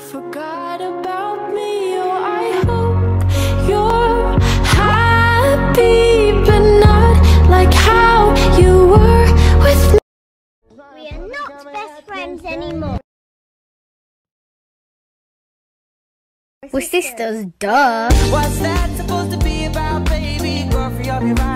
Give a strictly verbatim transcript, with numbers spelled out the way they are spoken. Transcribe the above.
forgot about me. Oh, I hope you're happy, but not like how you were with me. We are not best friends anymore. We're sisters, duh. What's that supposed to be about, baby? Girl, free up your